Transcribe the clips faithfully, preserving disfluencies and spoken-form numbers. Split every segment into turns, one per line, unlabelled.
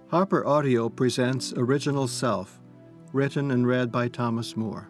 Harper Audio presents Original Self, written and read by Thomas Moore.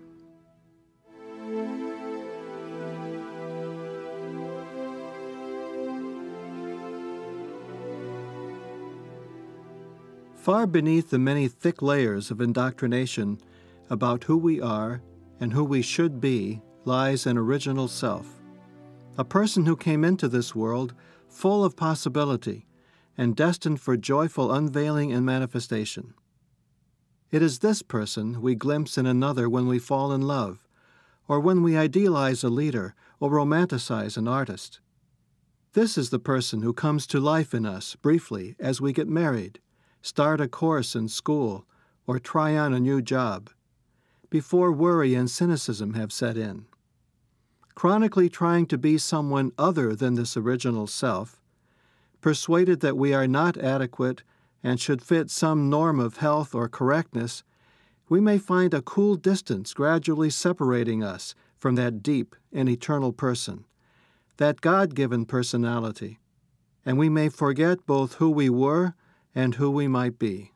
Far beneath the many thick layers of indoctrination about who we are and who we should be lies an original self, a person who came into this world full of possibility and destined for joyful unveiling and manifestation. It is this person we glimpse in another when we fall in love, or when we idealize a leader or romanticize an artist. This is the person who comes to life in us briefly as we get married, start a course in school, or try on a new job, before worry and cynicism have set in. Chronically trying to be someone other than this original self, persuaded that we are not adequate and should fit some norm of health or correctness, we may find a cool distance gradually separating us from that deep and eternal person, that God-given personality, and we may forget both who we were and who we might be.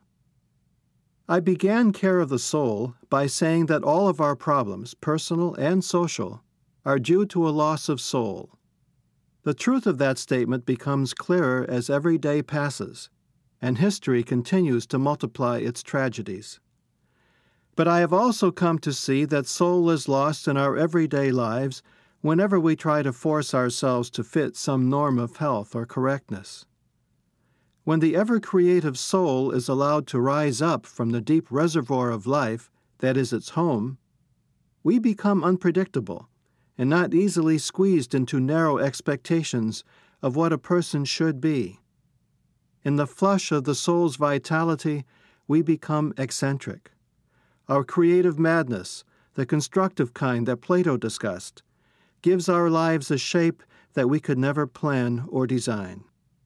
I began Care of the Soul by saying that all of our problems, personal and social, are due to a loss of soul. The truth of that statement becomes clearer as every day passes, and history continues to multiply its tragedies. But I have also come to see that soul is lost in our everyday lives whenever we try to force ourselves to fit some norm of health or correctness. When the ever-creative soul is allowed to rise up from the deep reservoir of life that is its home, we become unpredictable and not easily squeezed into narrow expectations of what a person should be. In the flush of the soul's vitality, we become eccentric. Our creative madness, the constructive kind that Plato discussed, gives our lives a shape that we could never plan or design.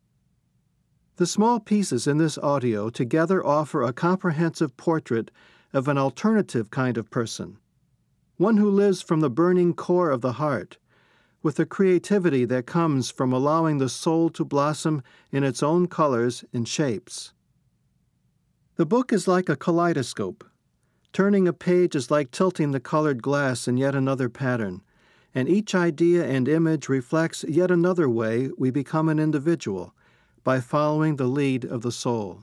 The small pieces in this audio together offer a comprehensive portrait of an alternative kind of person, one who lives from the burning core of the heart, with the creativity that comes from allowing the soul to blossom in its own colors and shapes. The book is like a kaleidoscope. Turning a page is like tilting the colored glass in yet another pattern, and each idea and image reflects yet another way we become an individual, by following the lead of the soul.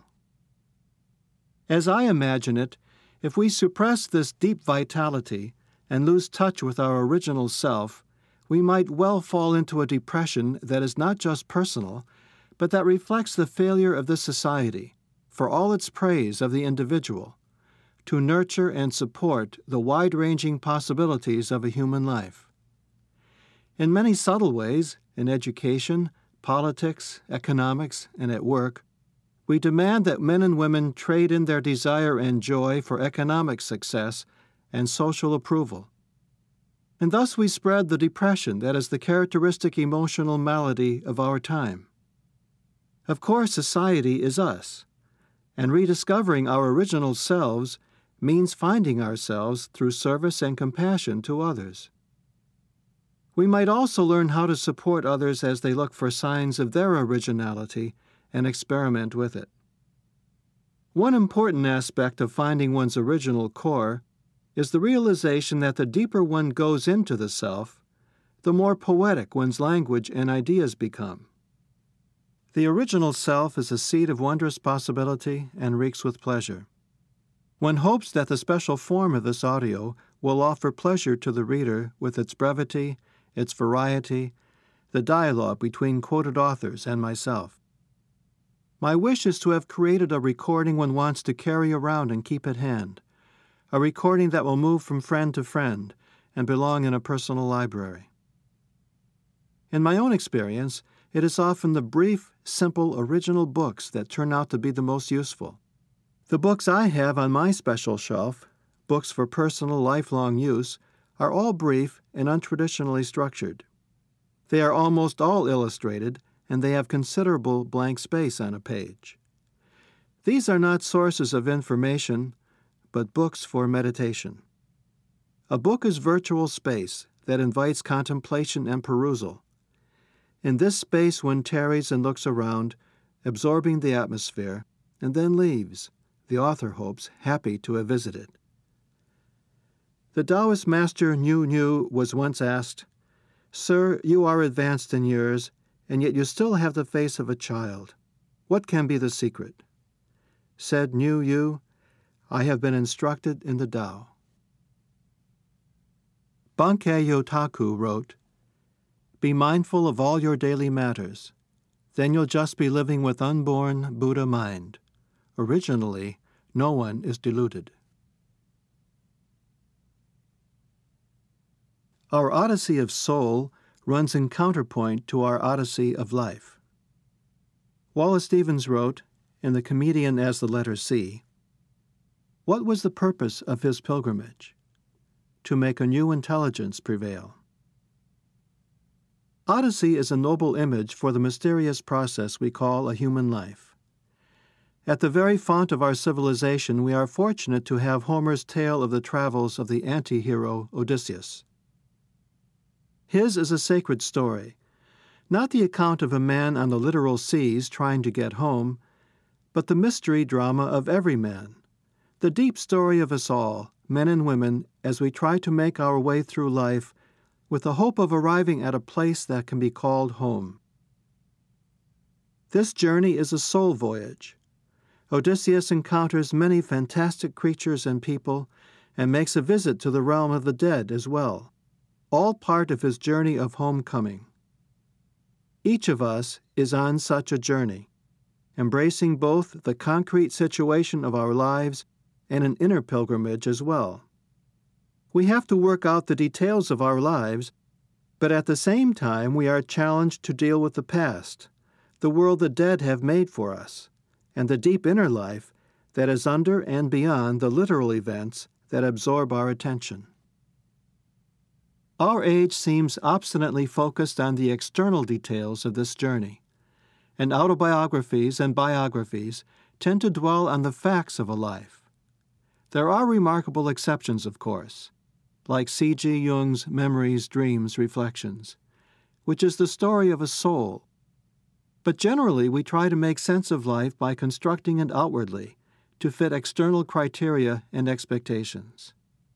As I imagine it, if we suppress this deep vitality and lose touch with our original self, we might well fall into a depression that is not just personal, but that reflects the failure of this society, for all its praise of the individual, to nurture and support the wide-ranging possibilities of a human life. In many subtle ways, in education, politics, economics, and at work, we demand that men and women trade in their desire and joy for economic success and social approval. And thus we spread the depression that is the characteristic emotional malady of our time. Of course, society is us, and rediscovering our original selves means finding ourselves through service and compassion to others. We might also learn how to support others as they look for signs of their originality and experiment with it. One important aspect of finding one's original core is the realization that the deeper one goes into the self, the more poetic one's language and ideas become. The original self is a seed of wondrous possibility and reeks with pleasure. One hopes that the special form of this audio will offer pleasure to the reader with its brevity, its variety, the dialogue between quoted authors and myself. My wish is to have created a recording one wants to carry around and keep at hand, a recording that will move from friend to friend and belong in a personal library. In my own experience, it is often the brief, simple, original books that turn out to be the most useful. The books I have on my special shelf, books for personal, lifelong use, are all brief and untraditionally structured. They are almost all illustrated, and they have considerable blank space on a page. These are not sources of information, but books for meditation. A book is virtual space that invites contemplation and perusal. In this space one tarries and looks around, absorbing the atmosphere, and then leaves, the author hopes, happy to have visited. The Taoist master Niu Niu was once asked, "Sir, you are advanced in years, and yet you still have the face of a child. What can be the secret?" Said Niu Yu, "I have been instructed in the Tao." Bankei Yotaku wrote, "Be mindful of all your daily matters. Then you'll just be living with unborn Buddha mind. Originally, no one is deluded." Our odyssey of soul runs in counterpoint to our odyssey of life. Wallace Stevens wrote, in The Comedian as the Letter C, "What was the purpose of his pilgrimage? To make a new intelligence prevail." Odyssey is a noble image for the mysterious process we call a human life. At the very font of our civilization, we are fortunate to have Homer's tale of the travels of the anti-hero Odysseus. His is a sacred story, not the account of a man on the literal seas trying to get home, but the mystery drama of every man, the deep story of us all, men and women, as we try to make our way through life with the hope of arriving at a place that can be called home. This journey is a soul voyage. Odysseus encounters many fantastic creatures and people and makes a visit to the realm of the dead as well, all part of his journey of homecoming. Each of us is on such a journey, embracing both the concrete situation of our lives and an inner pilgrimage as well. We have to work out the details of our lives, but at the same time we are challenged to deal with the past, the world the dead have made for us, and the deep inner life that is under and beyond the literal events that absorb our attention. Our age seems obstinately focused on the external details of this journey, and autobiographies and biographies tend to dwell on the facts of a life. There are remarkable exceptions, of course, like C G Jung's Memories, Dreams, Reflections, which is the story of a soul. But generally, we try to make sense of life by constructing it outwardly to fit external criteria and expectations.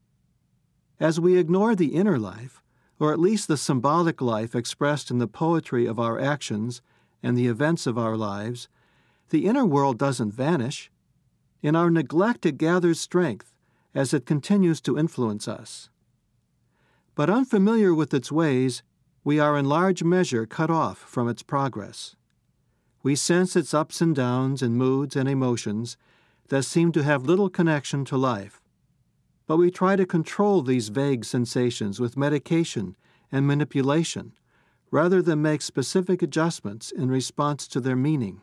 As we ignore the inner life, or at least the symbolic life expressed in the poetry of our actions and the events of our lives, the inner world doesn't vanish. In our neglect, it gathers strength as it continues to influence us. But unfamiliar with its ways, we are in large measure cut off from its progress. We sense its ups and downs and moods and emotions that seem to have little connection to life. But we try to control these vague sensations with medication and manipulation, rather than make specific adjustments in response to their meaning.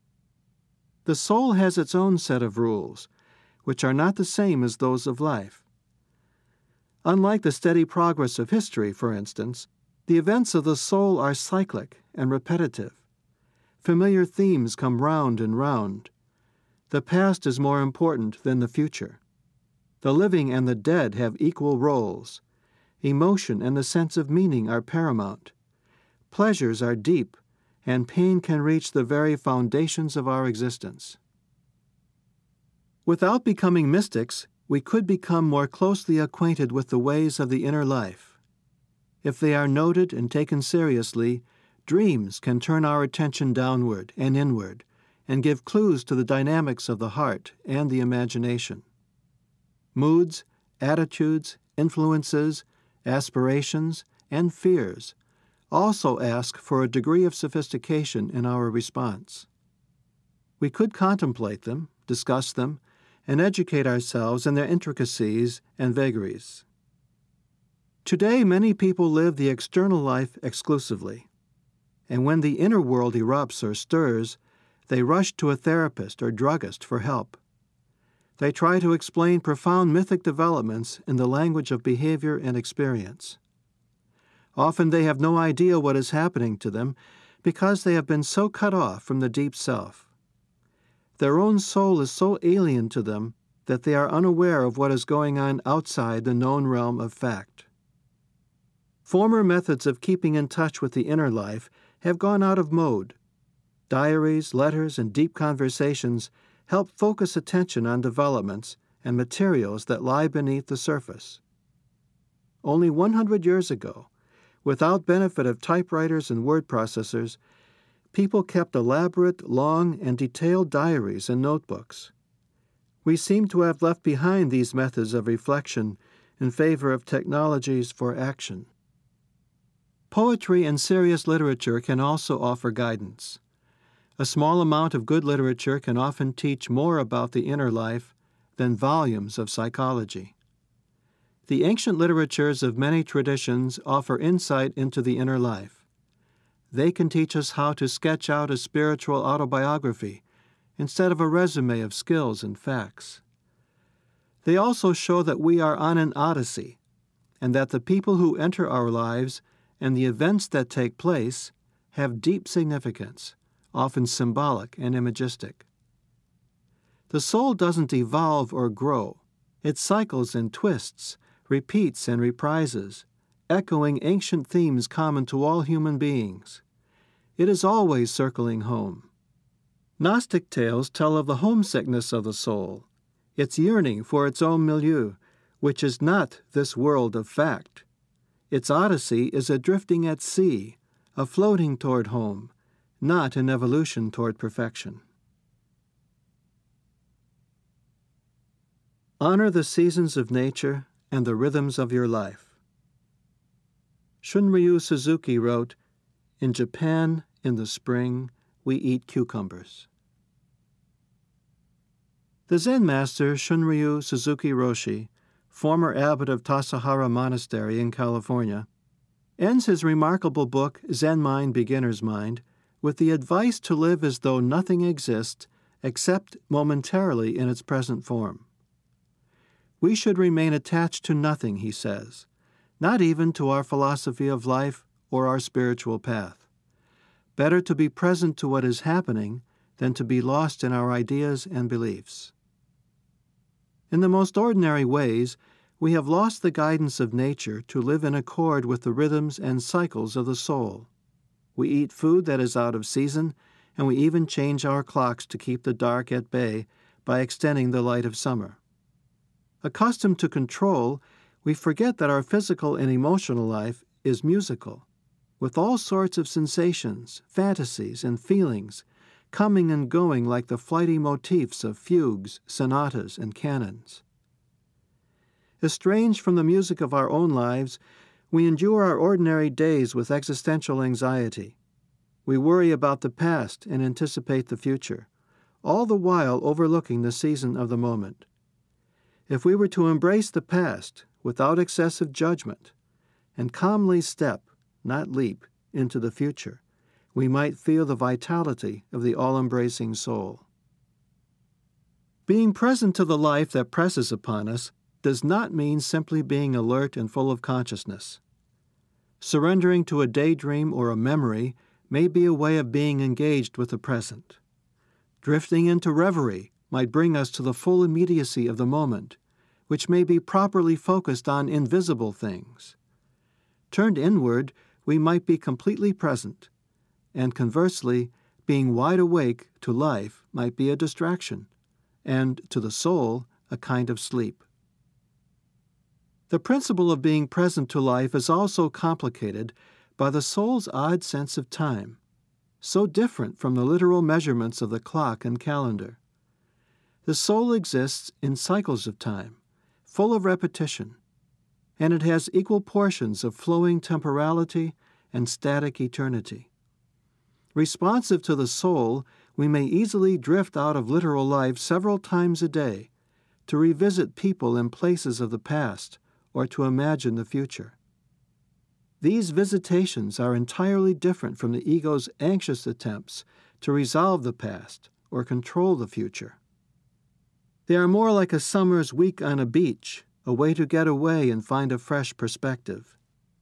The soul has its own set of rules, which are not the same as those of life. Unlike the steady progress of history, for instance, the events of the soul are cyclic and repetitive. Familiar themes come round and round. The past is more important than the future. The living and the dead have equal roles. Emotion and the sense of meaning are paramount. Pleasures are deep, and pain can reach the very foundations of our existence. Without becoming mystics, we could become more closely acquainted with the ways of the inner life. If they are noted and taken seriously, dreams can turn our attention downward and inward and give clues to the dynamics of the heart and the imagination. Moods, attitudes, influences, aspirations, and fears also ask for a degree of sophistication in our response. We could contemplate them, discuss them, and educate ourselves in their intricacies and vagaries. Today, many people live the external life exclusively, and when the inner world erupts or stirs, they rush to a therapist or druggist for help. They try to explain profound mythic developments in the language of behavior and experience. Often they have no idea what is happening to them because they have been so cut off from the deep self. Their own soul is so alien to them that they are unaware of what is going on outside the known realm of fact. Former methods of keeping in touch with the inner life have gone out of mode. Diaries, letters, and deep conversations help focus attention on developments and materials that lie beneath the surface. Only one hundred years ago, without benefit of typewriters and word processors, people kept elaborate, long, and detailed diaries and notebooks. We seem to have left behind these methods of reflection in favor of technologies for action. Poetry and serious literature can also offer guidance. A small amount of good literature can often teach more about the inner life than volumes of psychology. The ancient literatures of many traditions offer insight into the inner life. They can teach us how to sketch out a spiritual autobiography instead of a resume of skills and facts. They also show that we are on an odyssey, and that the people who enter our lives and the events that take place have deep significance, often symbolic and imagistic. The soul doesn't evolve or grow. It cycles and twists, repeats and reprises, echoing ancient themes common to all human beings. It is always circling home. Gnostic tales tell of the homesickness of the soul, its yearning for its own milieu, which is not this world of fact. Its odyssey is a drifting at sea, a floating toward home, not an evolution toward perfection. Honor the seasons of nature and the rhythms of your life. Shunryu Suzuki wrote, "In Japan, in the spring, we eat cucumbers." The Zen master Shunryu Suzuki Roshi, former abbot of Tassajara Monastery in California, ends his remarkable book, Zen Mind, Beginner's Mind, with the advice to live as though nothing exists except momentarily in its present form. We should remain attached to nothing, he says, not even to our philosophy of life or our spiritual path. Better to be present to what is happening than to be lost in our ideas and beliefs. In the most ordinary ways, we have lost the guidance of nature to live in accord with the rhythms and cycles of the soul. We eat food that is out of season, and we even change our clocks to keep the dark at bay by extending the light of summer. Accustomed to control, we forget that our physical and emotional life is musical, with all sorts of sensations, fantasies, and feelings, coming and going like the flighty motifs of fugues, sonatas, and canons. Estranged from the music of our own lives, we endure our ordinary days with existential anxiety. We worry about the past and anticipate the future, all the while overlooking the season of the moment. If we were to embrace the past without excessive judgment and calmly step, not leap, into the future, we might feel the vitality of the all-embracing soul. Being present to the life that presses upon us does not mean simply being alert and full of consciousness. Surrendering to a daydream or a memory may be a way of being engaged with the present. Drifting into reverie might bring us to the full immediacy of the moment, which may be properly focused on invisible things. Turned inward, we might be completely present, and conversely, being wide awake to life might be a distraction, and to the soul, a kind of sleep. The principle of being present to life is also complicated by the soul's odd sense of time, so different from the literal measurements of the clock and calendar. The soul exists in cycles of time, full of repetition, and it has equal portions of flowing temporality and static eternity. Responsive to the soul, we may easily drift out of literal life several times a day to revisit people and places of the past or to imagine the future. These visitations are entirely different from the ego's anxious attempts to resolve the past or control the future. They are more like a summer's week on a beach, a way to get away and find a fresh perspective.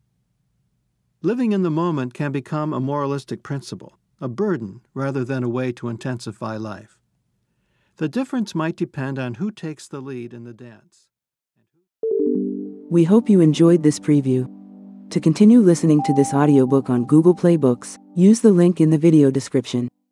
Living in the moment can become a moralistic principle, a burden rather than a way to intensify life. The difference might depend on who takes the lead in the dance.
We hope you enjoyed this preview. To continue listening to this audiobook on Google Play Books, use the link in the video description.